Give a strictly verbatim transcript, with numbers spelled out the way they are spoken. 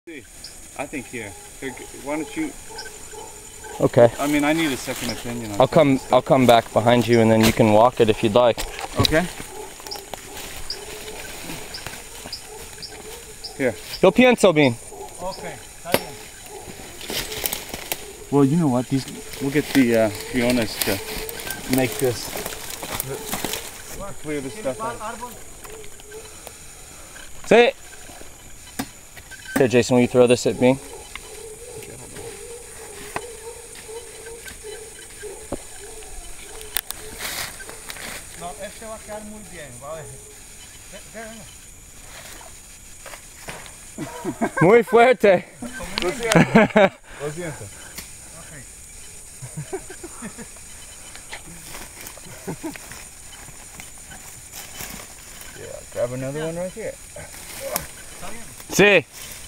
I think here. Here, why don't you? Okay. I mean, I need a second opinion. On I'll come. I'll come back behind you, and then you can walk it if you'd like. Okay. Here. Yo pienso bien. Okay. Well, you know what? These we'll get the uh, Fionas to make this. Clear this stuff out. Say. Here, Jason, will you throw this at me? No, este va a quedar muy bien, va a ver. Muy fuerte. Lo siento. Lo siento. Okay. Yeah, grab another one right here. Sí.